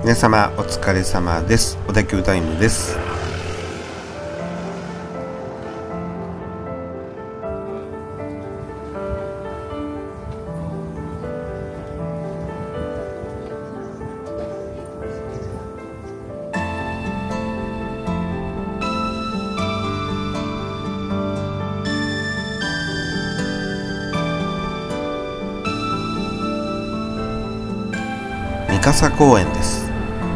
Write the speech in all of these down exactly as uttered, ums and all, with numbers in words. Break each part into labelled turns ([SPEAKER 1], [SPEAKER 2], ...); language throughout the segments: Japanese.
[SPEAKER 1] 皆様お疲れ様です。小田急タイムです。三笠公園です。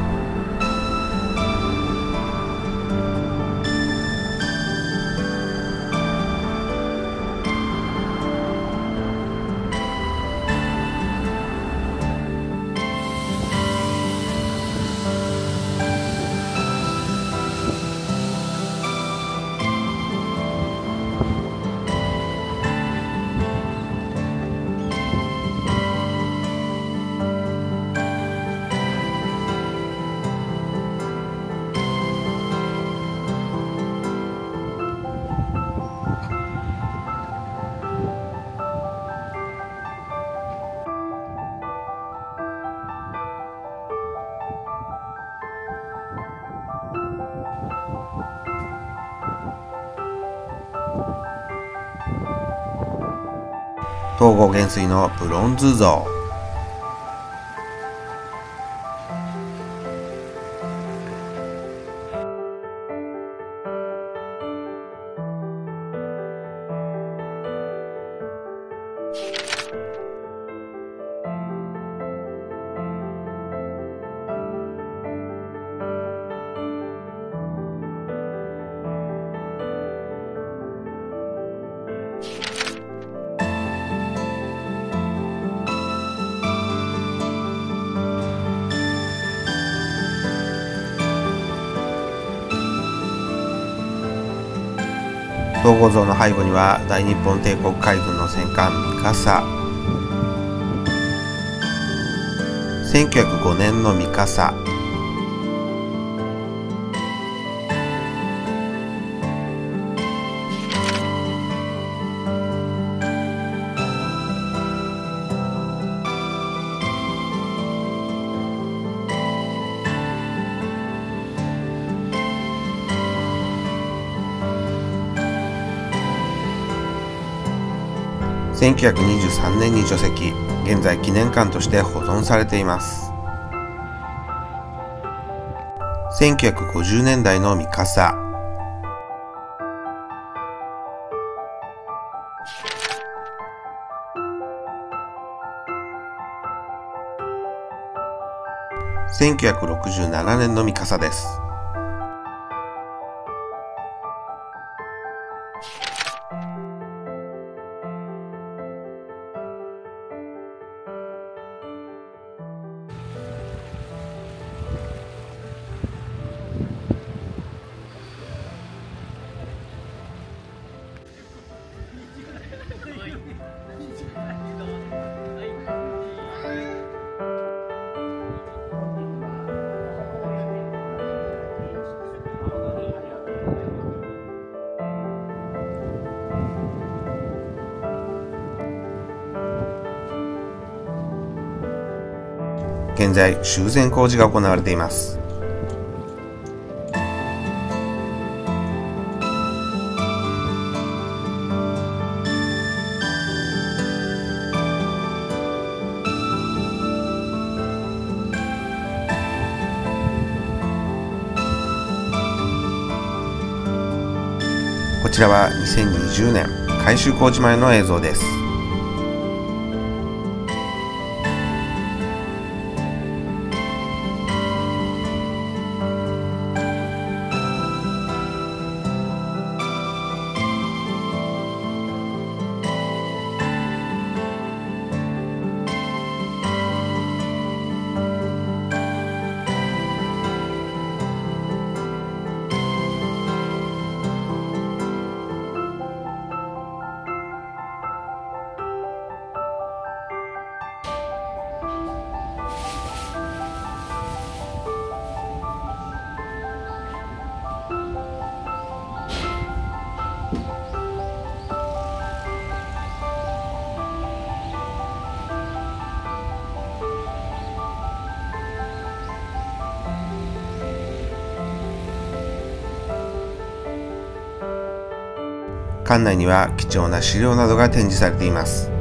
[SPEAKER 1] 東郷元帥のブロンズ像。東郷像の背後には大日本帝国海軍の戦艦三笠、せんきゅうひゃくごねんの三笠、せんきゅうひゃくにじゅうさんねんに除籍、現在記念館として保存されています。せんきゅうひゃくごじゅうねんだいの三笠、せんきゅうひゃくろくじゅうななねんの三笠です。現在修繕工事が行われています。こちらはにせんにじゅうねん改修工事前の映像です。 館内には貴重な資料などが展示されています。